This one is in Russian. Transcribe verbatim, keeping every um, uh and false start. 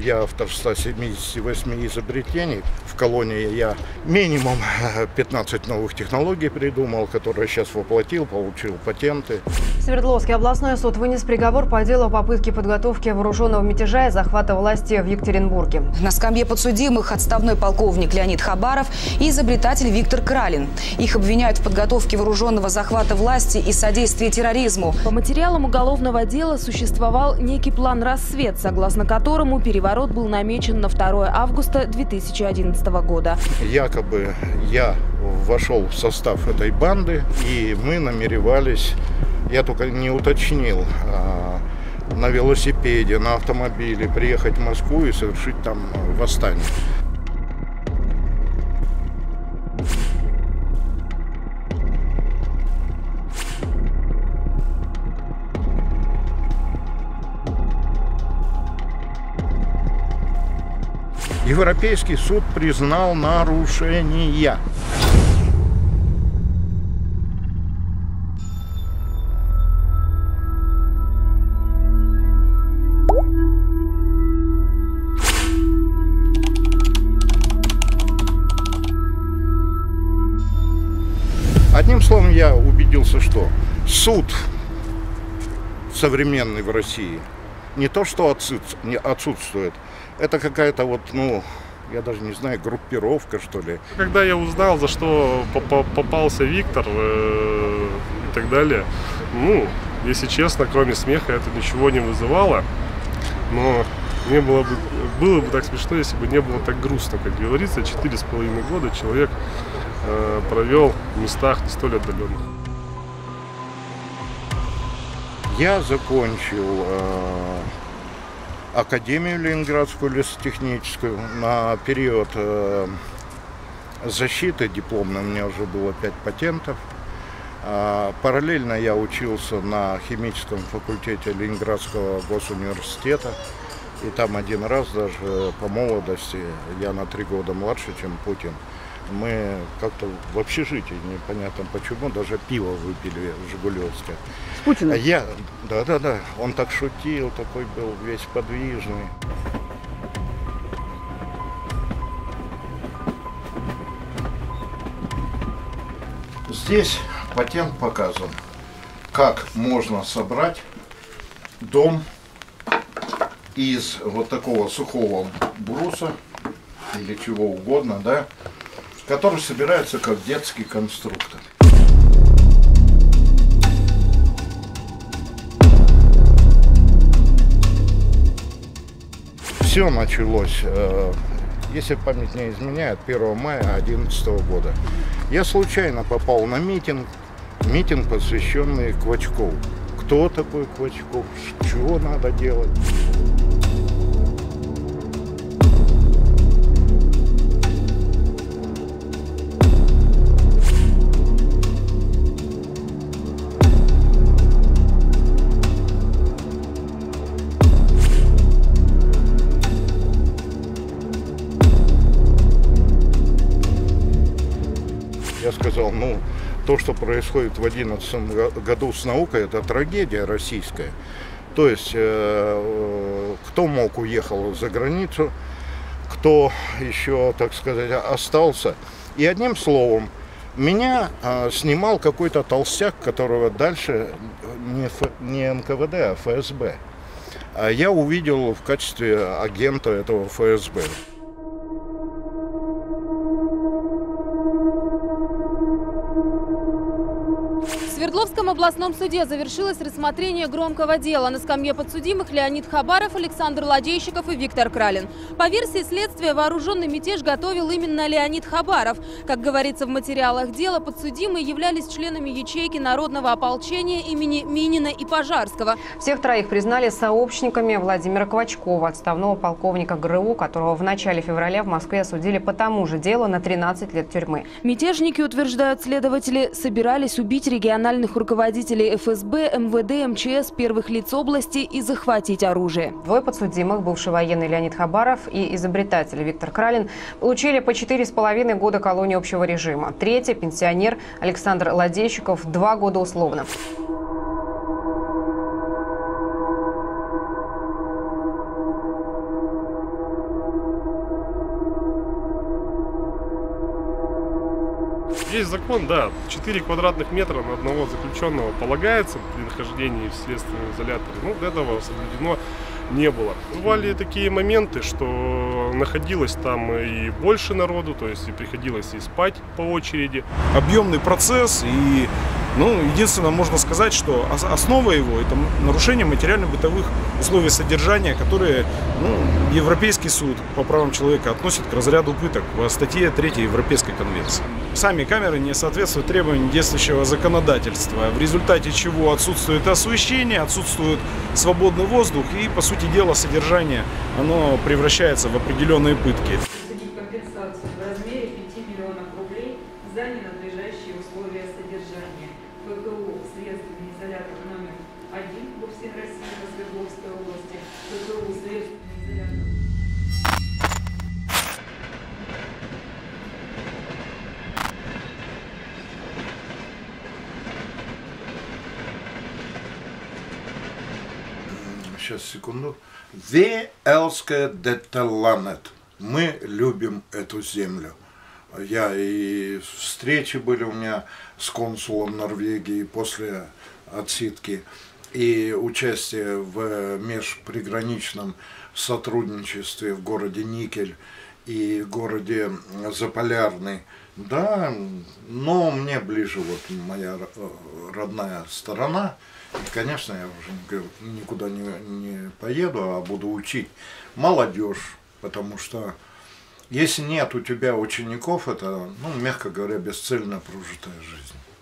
я автор ста семидесяти восьми изобретений. В колонии я минимум пятнадцать новых технологий придумал, которые сейчас воплотил, получил патенты. Свердловский областной суд вынес приговор по делу о попытке подготовки вооруженного мятежа и захвата власти в Екатеринбурге. На скамье подсудимых отставной полковник Леонид Хабаров и изобретатель Виктор Кралин. Их обвиняют в подготовке вооруженного захвата власти и содействии терроризму. По материалам уголовного дела существовал некий план «Рассвет», согласно которому переворот был намечен на второе августа две тысячи одиннадцатого года. Якобы я вошел в состав этой банды, и мы намеревались, я только не уточнил, на велосипеде, на автомобиле приехать в Москву и совершить там восстание. Европейский суд признал нарушения. Одним словом, я убедился, что суд современный в России не то что отсутствует, это какая-то вот, ну, я даже не знаю, группировка, что ли. Когда я узнал, за что попался Виктор э, и так далее, ну, если честно, кроме смеха это ничего не вызывало. Но не было бы, было бы так смешно, если бы не было так грустно, как говорится. Четыре с половиной года человек э, провел в местах не столь отдаленных. Я закончил э, Академию Ленинградскую лесотехническую на период э, защиты дипломной. У меня уже было пять патентов. А, параллельно я учился на химическом факультете Ленинградского госуниверситета. И там один раз даже по молодости, я на три года младше, чем Путин, мы как-то в общежитии, непонятно почему, даже пиво выпили в Жигулевске. С Путиным? Я, да-да-да, он так шутил, такой был весь подвижный. Здесь патент показан, как можно собрать дом из вот такого сухого бруса или чего угодно, да, который собирается как детский конструктор. Все началось, если память не изменяет, первого мая две тысячи одиннадцатого года. Я случайно попал на митинг, митинг, посвященный Квачкову. Кто такой Квачков, чего надо делать? Я сказал, ну, то, что происходит в две тысячи одиннадцатом году с наукой, это трагедия российская. То есть, э, кто мог, уехал за границу, кто еще, так сказать, остался. И одним словом, меня э, снимал какой-то толстяк, которого дальше не, Ф, не эн ка вэ дэ, а эф эс бэ. А я увидел в качестве агента этого эф эс бэ. В Свердловском областном суде завершилось рассмотрение громкого дела. На скамье подсудимых Леонид Хабаров, Александр Ладейщиков и Виктор Кралин. По версии следствия, вооруженный мятеж готовил именно Леонид Хабаров. Как говорится в материалах дела, подсудимые являлись членами ячейки народного ополчения имени Минина и Пожарского. Всех троих признали сообщниками Владимира Квачкова, отставного полковника гэ эр у, которого в начале февраля в Москве осудили по тому же делу на тринадцать лет тюрьмы. Мятежники, утверждают следователи, собирались убить региональных руководителей эф эс бэ, эм вэ дэ, эм че эс, первых лиц области и захватить оружие. Двое подсудимых, бывший военный Леонид Хабаров и изобретатель Виктор Кралин, получили по четыре с половиной года колонии общего режима. Третий, пенсионер Александр Ладейщиков, два года условно. есть закон, да, четыре квадратных метра на одного заключенного полагается при нахождении в следственном изоляторе. Ну, этого соблюдено не было. Бывали такие моменты, что находилось там и больше народу, то есть и приходилось и спать по очереди. Объемный процесс, и ну, единственное, можно сказать, что основа его – это нарушение материально-бытовых условий содержания, которые ну, Европейский суд по правам человека относит к разряду пыток в статье третьей Европейской конвенции. Сами камеры не соответствуют требованиям действующего законодательства, в результате чего отсутствует освещение, отсутствует свободный воздух и, по сути дела, содержание оно превращается в определенные пытки. Компенсацию в размере пяти миллионов рублей за ненадлежащие условия содержания. ФГУ следственный изолятор номер один в УФСИН России по Свердловской области, ФГУ следственный изолятор. Сейчас, секунду. «We älskar detta landet». Мы любим эту землю. Я и встречи были у меня с консулом Норвегии после отсидки, и участие в межприграничном сотрудничестве в городе Никель и городе Заполярный. Да, но мне ближе вот моя родная сторона. И, конечно, я уже никуда не, не поеду, а буду учить молодежь, потому что если нет у тебя учеников, это, ну, мягко говоря, бесцельно прожитая жизнь.